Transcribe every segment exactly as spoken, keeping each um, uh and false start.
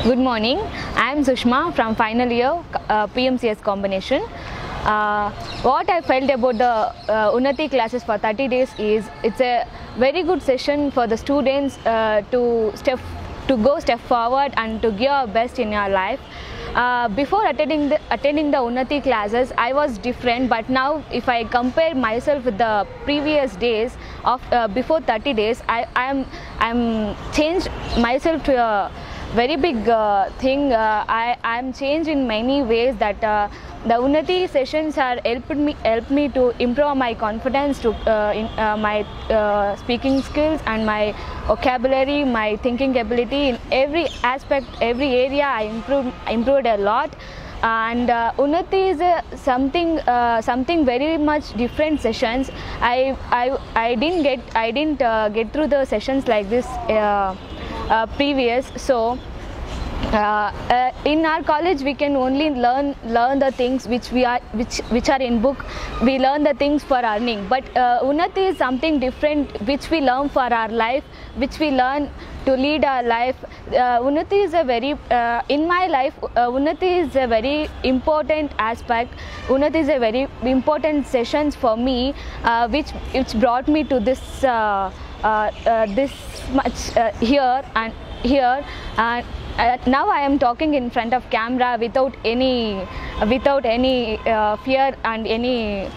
Good morning. I am Sushma from final year uh, P M C S combination. Uh, what I felt about the uh, Unnati classes for thirty days is it's a very good session for the students uh, to step to go step forward and to give our best in your life. Uh, before attending the, attending the Unnati classes, I was different, but now if I compare myself with the previous days of uh, before thirty days, I am I'm changed myself to a very big uh, thing. uh, I I am changed in many ways that uh, the Unnati sessions are helped me helped me to improve my confidence, to uh, in uh, my uh, speaking skills and my vocabulary, my thinking ability. In every aspect, every area, I improved improved a lot. And uh, Unnati is uh, something uh, something very much different sessions. I I I didn't get I didn't uh, get through the sessions like this uh, uh, previous. So Uh, uh, in our college we can only learn learn the things which we are which which are in book. We learn the things for earning, but uh, Unnati is something different which we learn for our life, which we learn to lead our life. uh, Unnati is a very uh, in my life uh, Unnati is a very important aspect. Unnati is a very important sessions for me, uh, which which brought me to this uh, uh, uh, this much uh, here and here and Uh, now I am talking in front of camera without any uh, without any uh, fear and any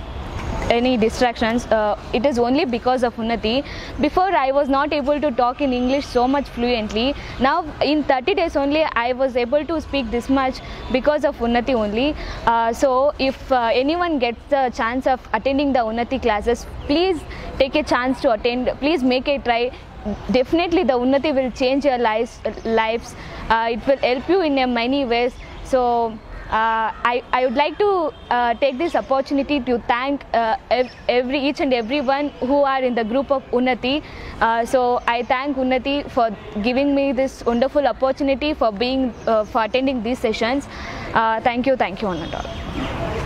any distractions. Uh, it is only because of Unnati. Before I was not able to talk in English so much fluently. Now in thirty days only I was able to speak this much because of Unnati only. Uh, so if uh, anyone gets the chance of attending the Unnati classes, please take a chance to attend. Please make a try. Definitely the Unnati will change your lives lives. Uh, it will help you in uh, many ways. So uh, I, I would like to uh, take this opportunity to thank uh, every each and everyone who are in the group of Unnati. Uh, so I thank Unnati for giving me this wonderful opportunity, for being uh, for attending these sessions. Uh, thank you, thank you, one and all.